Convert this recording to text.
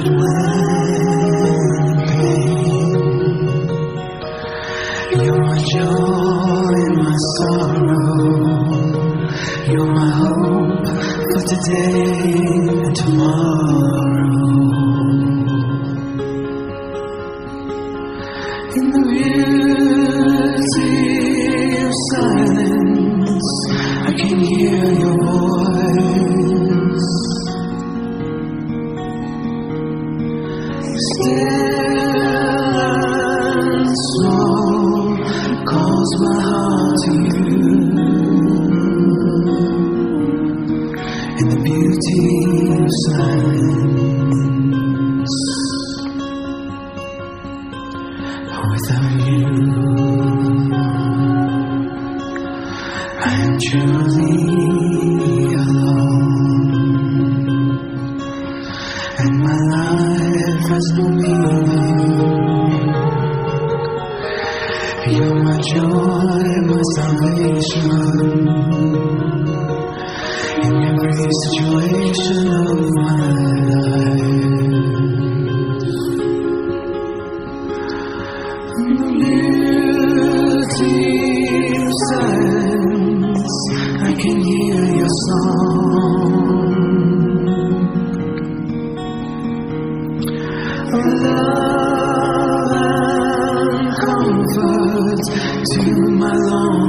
You're my joy and my sorrow. You're my hope for today and tomorrow. In the beauty of silence, I can hear your voice. Still and small calls my heart to you. In the beauty of silence, without you, I am truly alone, and my life has no meaning. You're my joy, my salvation, in every situation of my life. In the beauty of silence, I can hear your song of love and comfort to my longing.